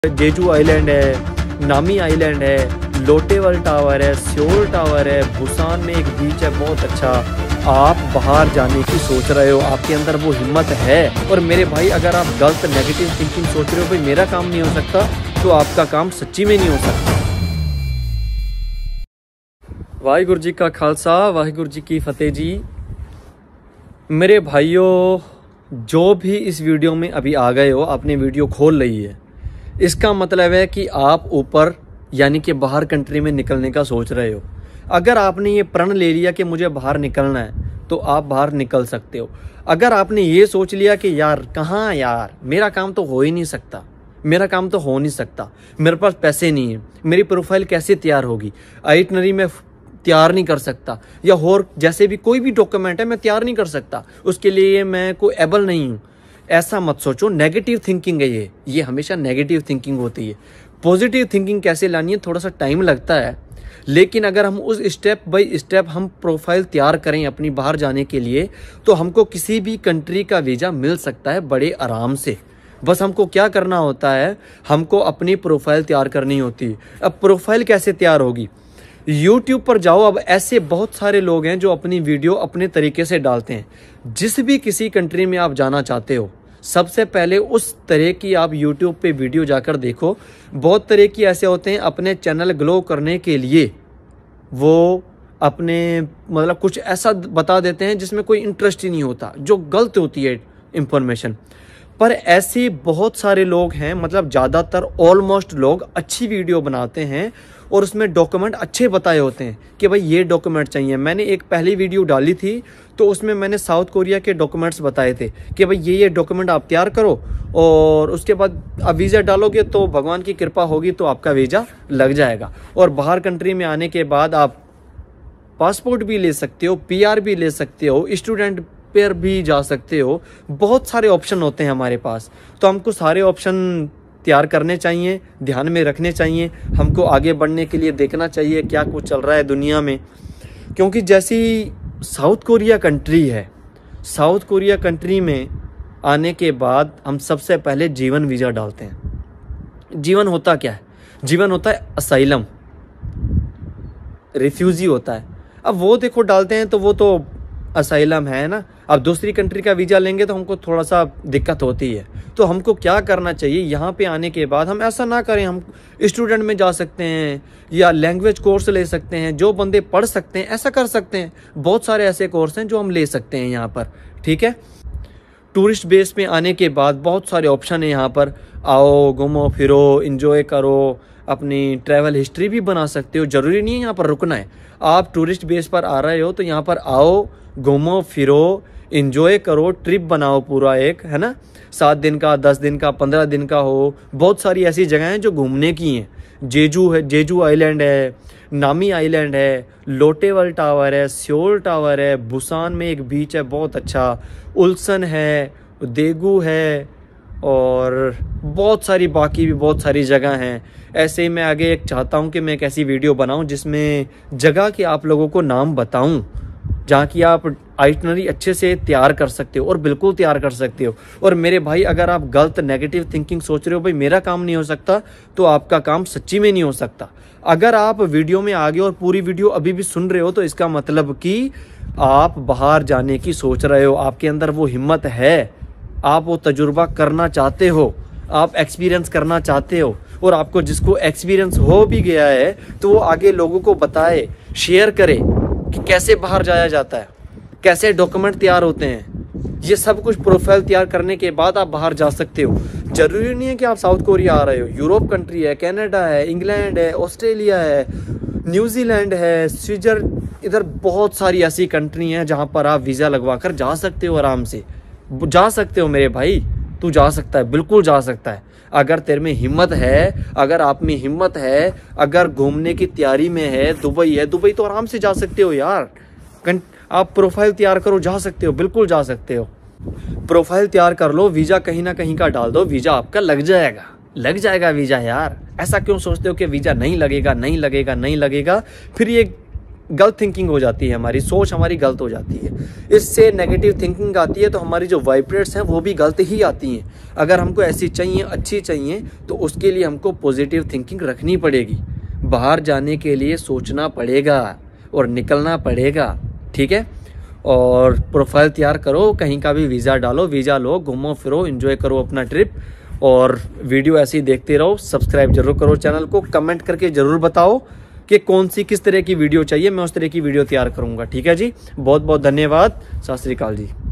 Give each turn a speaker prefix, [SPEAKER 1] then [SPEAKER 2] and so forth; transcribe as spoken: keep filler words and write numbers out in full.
[SPEAKER 1] Jeju island है, Nami island है, Lotte World tower है, सियोल टावर है, बुसान में एक बीच है बहुत अच्छा। आप बाहर जाने की सोच रहे हो, आपके अंदर वो हिम्मत है। और मेरे भाई अगर आप गलत नेगेटिव थिंकिंग सोच रहे हो भाई मेरा काम नहीं हो सकता, तो आपका काम सच्ची में नहीं हो सकता। वाहिगुरु जी का खालसा, वाहिगुरु जी की फतेह जी। मेरे भाइयों, जो भी इस वीडियो में अभी आ गए हो, आपने वीडियो खोल ली है, इसका मतलब है कि आप ऊपर यानी कि बाहर कंट्री में निकलने का सोच रहे हो। अगर आपने ये प्रण ले लिया कि मुझे बाहर निकलना है, तो आप बाहर निकल सकते हो। अगर आपने ये सोच लिया कि यार कहाँ यार, मेरा काम तो हो ही नहीं सकता, मेरा काम तो हो नहीं सकता, मेरे पास पैसे नहीं है, मेरी प्रोफाइल कैसे तैयार होगी, आइटनरी में तैयार नहीं कर सकता, या और जैसे भी कोई भी डॉक्यूमेंट है मैं तैयार नहीं कर सकता, उसके लिए मैं कोई एबल नहीं हूँ, ऐसा मत सोचो। नेगेटिव थिंकिंग है ये ये हमेशा नेगेटिव थिंकिंग होती है। पॉजिटिव थिंकिंग कैसे लानी है, थोड़ा सा टाइम लगता है, लेकिन अगर हम उस स्टेप बाय स्टेप हम प्रोफाइल तैयार करें अपनी बाहर जाने के लिए, तो हमको किसी भी कंट्री का वीज़ा मिल सकता है बड़े आराम से। बस हमको क्या करना होता है, हमको अपनी प्रोफाइल तैयार करनी होती है। अब प्रोफाइल कैसे तैयार होगी, यूट्यूब पर जाओ। अब ऐसे बहुत सारे लोग हैं जो अपनी वीडियो अपने तरीके से डालते हैं। जिस भी किसी कंट्री में आप जाना चाहते हो, सबसे पहले उस तरह की आप यूट्यूब पे वीडियो जाकर देखो। बहुत तरह की ऐसे होते हैं, अपने चैनल ग्लो करने के लिए वो अपने मतलब कुछ ऐसा बता देते हैं जिसमें कोई इंटरेस्ट ही नहीं होता, जो गलत होती है इंफॉर्मेशन। पर ऐसे बहुत सारे लोग हैं, मतलब ज़्यादातर ऑलमोस्ट लोग अच्छी वीडियो बनाते हैं और उसमें डॉक्यूमेंट अच्छे बताए होते हैं कि भाई ये डॉक्यूमेंट चाहिए। मैंने एक पहली वीडियो डाली थी, तो उसमें मैंने साउथ कोरिया के डॉक्यूमेंट्स बताए थे कि भाई ये ये डॉक्यूमेंट आप तैयार करो, और उसके बाद आप वीज़ा डालोगे तो भगवान की कृपा होगी तो आपका वीज़ा लग जाएगा। और बाहर कंट्री में आने के बाद आप पासपोर्ट भी ले सकते हो, पी आर भी ले सकते हो, स्टूडेंट पर भी जा सकते हो। बहुत सारे ऑप्शन होते हैं हमारे पास, तो हमको सारे ऑप्शन तैयार करने चाहिए, ध्यान में रखने चाहिए। हमको आगे बढ़ने के लिए देखना चाहिए क्या कुछ चल रहा है दुनिया में। क्योंकि जैसी साउथ कोरिया कंट्री है, साउथ कोरिया कंट्री में आने के बाद हम सबसे पहले जीवन वीज़ा डालते हैं। जीवन होता क्या है, जीवन होता है असाइलम, रिफ्यूजी होता है। अब वो देखो डालते हैं तो वो तो असाइलम है ना। अब दूसरी कंट्री का वीज़ा लेंगे तो हमको थोड़ा सा दिक्कत होती है। तो हमको क्या करना चाहिए, यहाँ पे आने के बाद हम ऐसा ना करें, हम स्टूडेंट में जा सकते हैं या लैंग्वेज कोर्स ले सकते हैं। जो बंदे पढ़ सकते हैं ऐसा कर सकते हैं। बहुत सारे ऐसे कोर्स हैं जो हम ले सकते हैं यहाँ पर, ठीक है। टूरिस्ट बेस में आने के बाद बहुत सारे ऑप्शन है यहाँ पर। आओ, घूमो फिरो, इंजॉय करो, अपनी ट्रैवल हिस्ट्री भी बना सकते हो। ज़रूरी नहीं है यहाँ पर रुकना है। आप टूरिस्ट बेस पर आ रहे हो तो यहाँ पर आओ, घूमो फिरो, इंजॉय करो, ट्रिप बनाओ पूरा एक, है ना। सात दिन का, दस दिन का, पंद्रह दिन का हो। बहुत सारी ऐसी जगह हैं जो घूमने की हैं। जेजू है, जेजू आइलैंड है, नामी आइलैंड है, लोटेवल टावर है, सियोल टावर है, बुसान में एक बीच है बहुत अच्छा, उल्सन है, देगू है, और बहुत सारी बाकी भी बहुत सारी जगह हैं। ऐसे ही मैं आगे एक चाहता हूँ कि मैं एक ऐसी वीडियो बनाऊँ जिसमें जगह के आप लोगों को नाम बताऊँ, जहाँ की आप आइटनरी अच्छे से तैयार कर सकते हो, और बिल्कुल तैयार कर सकते हो। और मेरे भाई अगर आप गलत नेगेटिव थिंकिंग सोच रहे हो भाई मेरा काम नहीं हो सकता, तो आपका काम सच्ची में नहीं हो सकता। अगर आप वीडियो में आगे और पूरी वीडियो अभी भी सुन रहे हो, तो इसका मतलब कि आप बाहर जाने की सोच रहे हो, आपके अंदर वो हिम्मत है, आप वो तजुर्बा करना चाहते हो, आप एक्सपीरियंस करना चाहते हो। और आपको जिसको एक्सपीरियंस हो भी गया है तो वो आगे लोगों को बताए, शेयर करे कि कैसे बाहर जाया जाता है, कैसे डॉक्यूमेंट तैयार होते हैं। ये सब कुछ प्रोफाइल तैयार करने के बाद आप बाहर जा सकते हो। जरूरी नहीं है कि आप साउथ कोरिया आ रहे हो, यूरोप कंट्री है, कनाडा है, इंग्लैंड है, ऑस्ट्रेलिया है, न्यूजीलैंड है, स्विट्जर, इधर बहुत सारी ऐसी कंट्री हैं जहाँ पर आप वीज़ा लगवा कर जा सकते हो, आराम से जा सकते हो। मेरे भाई तू जा सकता है, बिल्कुल जा सकता है। अगर तेरे में हिम्मत है, अगर आप में हिम्मत है, अगर घूमने की तैयारी में है, दुबई है, दुबई तो आराम से जा सकते हो यार। आप प्रोफाइल तैयार करो, जा सकते हो, बिल्कुल जा सकते हो। प्रोफाइल तैयार कर लो, वीज़ा कहीं ना कहीं का डाल दो, वीज़ा आपका लग जाएगा, लग जाएगा वीज़ा यार। ऐसा क्यों सोचते हो कि वीज़ा नहीं लगेगा, नहीं लगेगा, नहीं लगेगा। फिर ये गलत थिंकिंग हो जाती है, हमारी सोच हमारी गलत हो जाती है। इससे नेगेटिव थिंकिंग आती है तो हमारी जो वाइब्रेट्स हैं वो भी गलत ही आती हैं। अगर हमको ऐसी चाहिए, अच्छी चाहिए, तो उसके लिए हमको पॉजिटिव थिंकिंग रखनी पड़ेगी। बाहर जाने के लिए सोचना पड़ेगा और निकलना पड़ेगा, ठीक है। और प्रोफाइल तैयार करो, कहीं का भी वीज़ा डालो, वीज़ा लो, घूमो फिरो, एंजॉय करो अपना ट्रिप। और वीडियो ऐसे ही देखते रहो। सब्सक्राइब जरूर करो चैनल को, कमेंट करके ज़रूर बताओ कि कौन सी किस तरह की वीडियो चाहिए, मैं उस तरह की वीडियो तैयार करूँगा, ठीक है जी। बहुत बहुत धन्यवाद। सत श्री अकाल जी।